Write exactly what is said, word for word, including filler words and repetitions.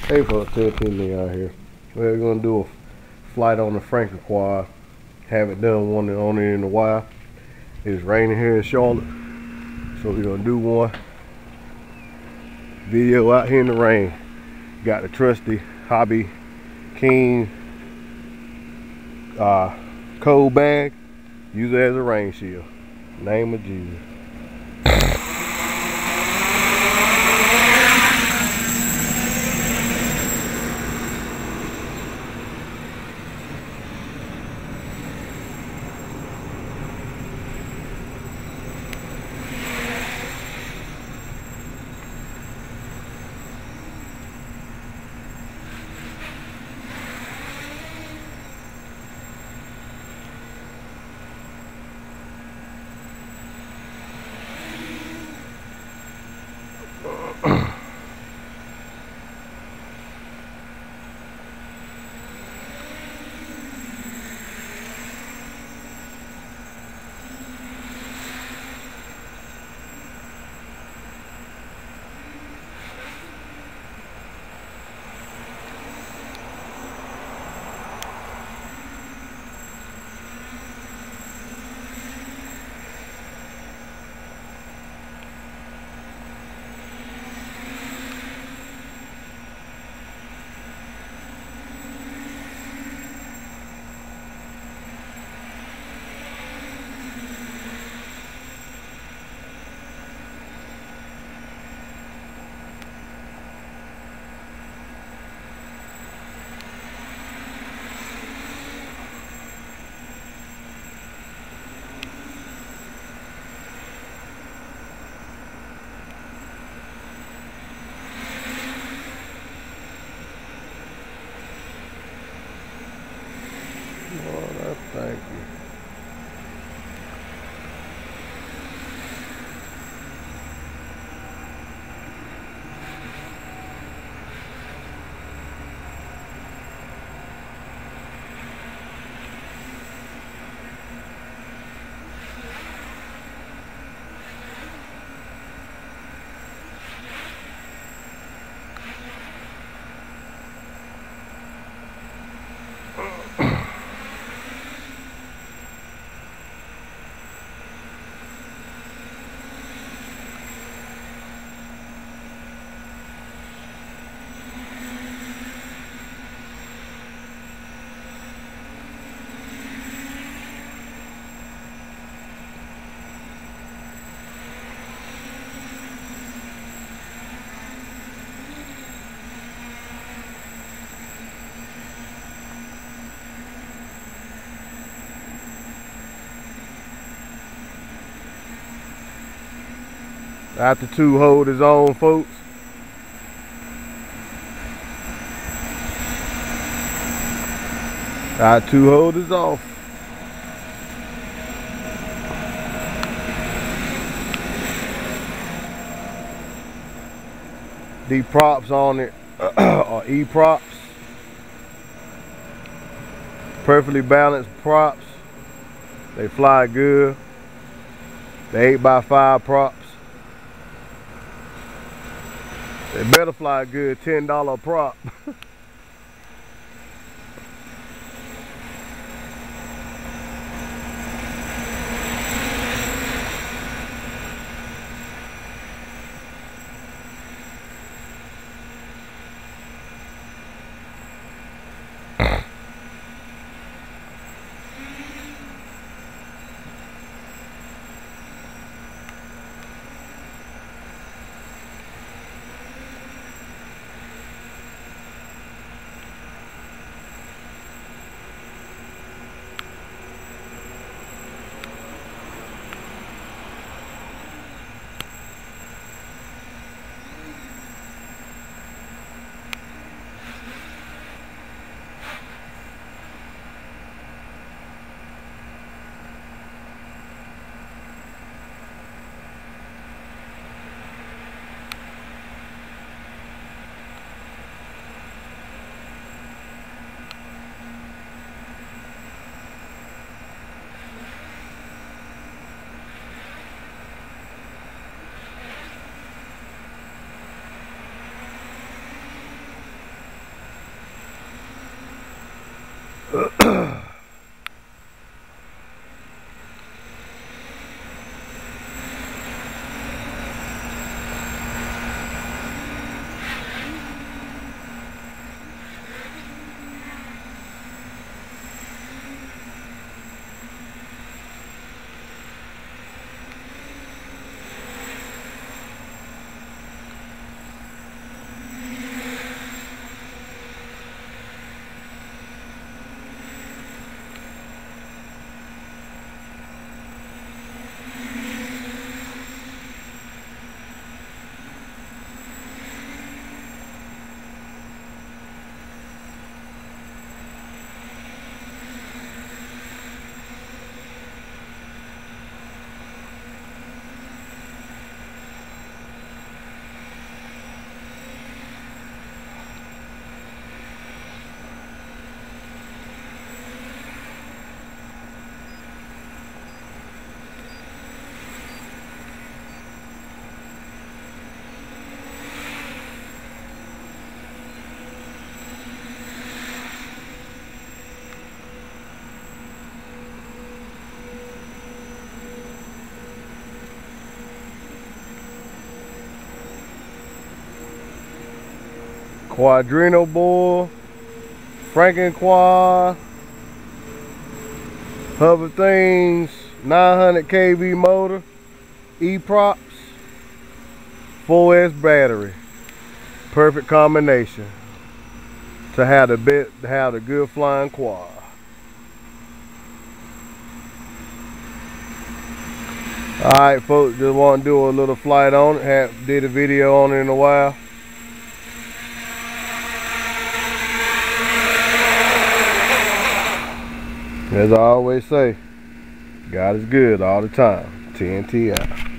Hey folks, Ted Penny out here. We're gonna do a flight on the Frankenquad. Haven't done one on it in a while. It's raining here in Charlotte, so we're gonna do one video out here in the rain. Got the trusty Hobby King uh, cold bag. Use it as a rain shield. Name of Jesus. Lord, I thank you. After two hold his own, folks. After two hold is off. The props on it are E props. Perfectly balanced props. They fly good. The eight by five props. They better fly good, ten dollar prop. Quadrino board, Frankenquad, Hover Things, nine hundred K V motor, E-props, four S battery. Perfect combination to have the bit to have the good flying quad. Alright folks, just want to do a little flight on it. Have, did a video on it in a while. As I always say, God is good all the time. T N T out.